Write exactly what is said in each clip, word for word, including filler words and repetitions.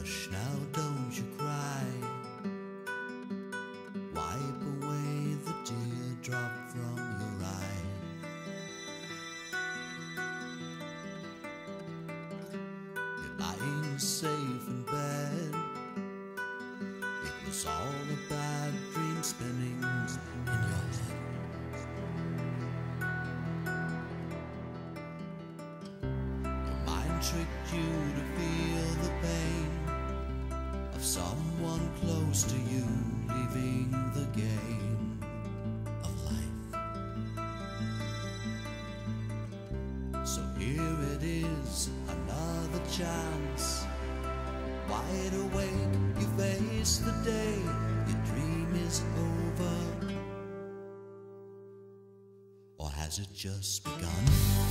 Hush now, don't you cry. Wipe away the teardrop from your eye. You're lying safe in bed. It was all a bad dream spinning in your head. Your mind tricked you to feel the pain of someone close to you leaving the game of life. So here it is, another chance. Wide awake, you face the day. Your dream is over, or has it just begun?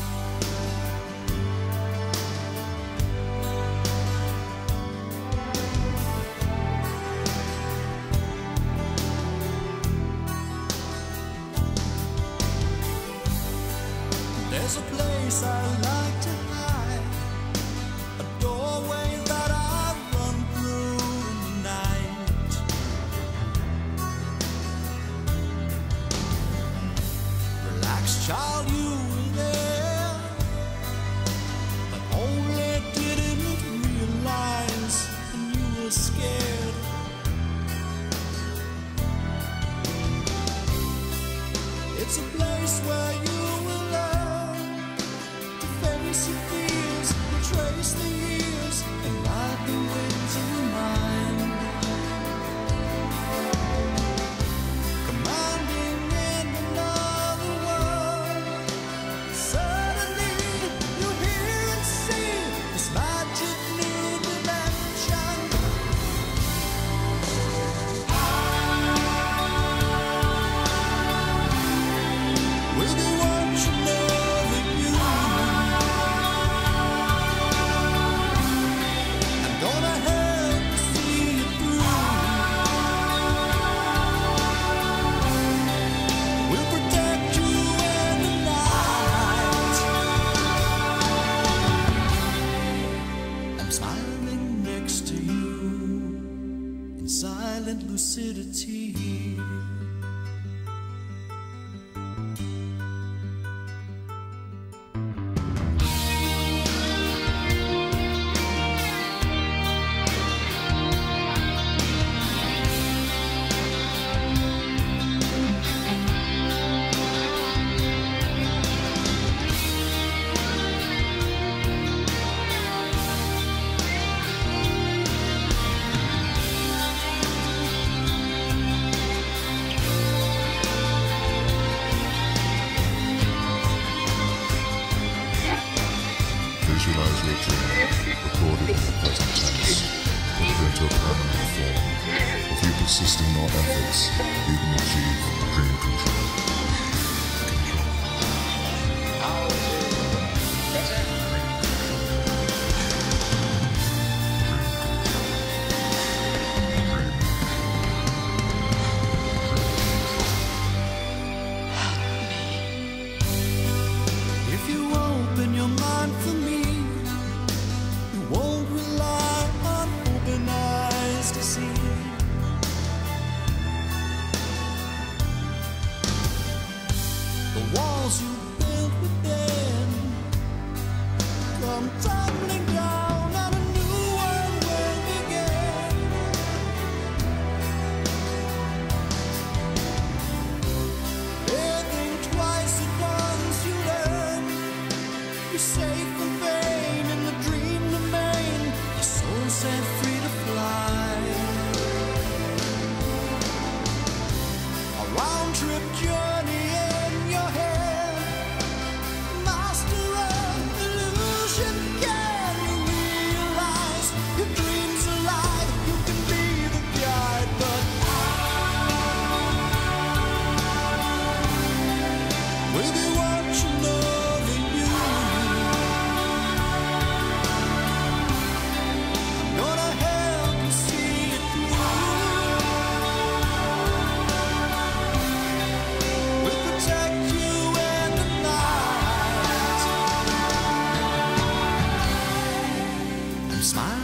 There's a place I like to hide, a doorway that I run through in the night. Relax, child, you were there, but only didn't realize when you were scared. It's a place where you will learn to face your fears, trace the years, and ride the winds of your mind. Commanding in another world, suddenly you hear and see this magic new dimension. We'll be watching over you, gonna help you see it through. We'll protect you in the night. I'm smiling next to you in silent lucidity. Visualize your dream, recorded in the present tense, put it into a permanent form. If you persist in your efforts, you can achieve dream control. If you open your mind for me, you won't rely on open eyes to see. The walls you built within come tumbling down, and a new one will begin. Think twice at once, you learn. You're safe and vain in the dream domain. Your soul set free to fly. A round trip journey in your head. Master of illusion, can you realize your dreams alive? You can be the guide, but we'll be watching over you. Gonna help you see it through. We'll protect you in the night. I'm smiling.